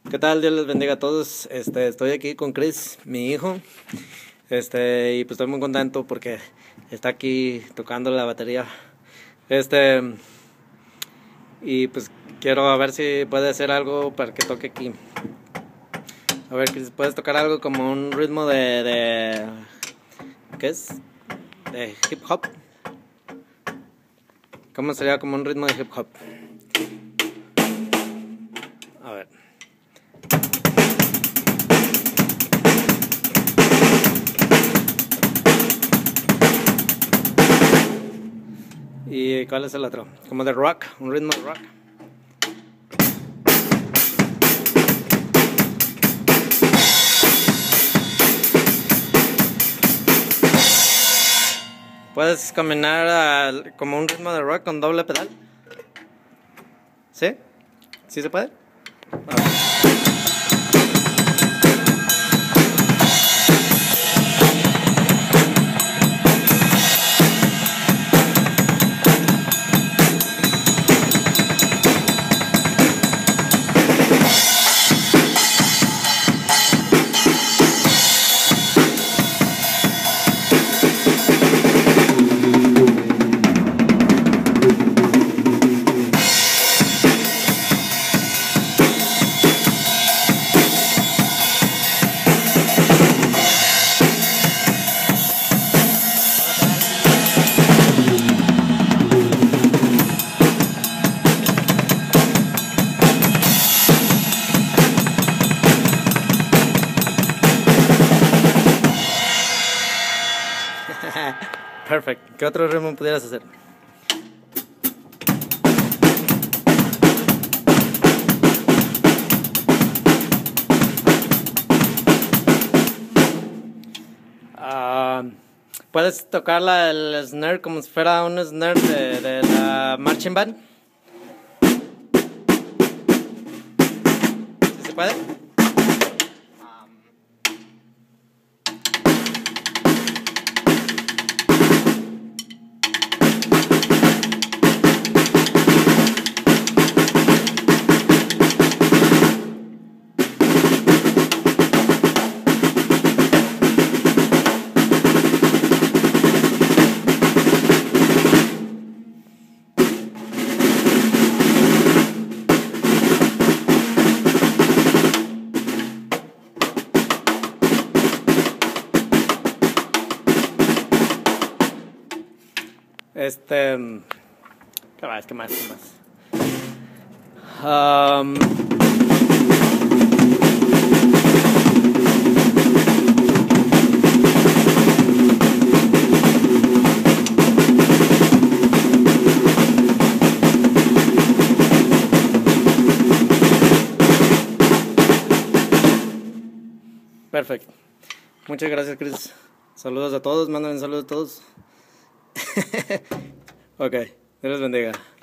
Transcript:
¿Qué tal? Dios les bendiga a todos. Estoy aquí con Chris, mi hijo. Y pues estoy muy contento porque está aquí tocando la batería. Y pues quiero a ver si puede hacer algo para que toque aquí. A ver, Chris, ¿puedes tocar algo como un ritmo de ¿qué es? De hip hop. ¿Cómo sería como un ritmo de hip hop? A ver. ¿Y cuál es el otro? Como de rock, un ritmo de rock. ¿Puedes combinar como un ritmo de rock con doble pedal? ¿Sí? ¿Sí se puede? A ver. Perfecto. ¿Qué otro ritmo pudieras hacer? ¿Puedes tocar el snare como si fuera un snare de la marching band? ¿Sí se puede? ¿Qué más? ¿Qué más? ¿Qué más? Perfecto. Muchas gracias, Chris. Saludos a todos, mándenme saludos a todos. Ok, Dios les bendiga.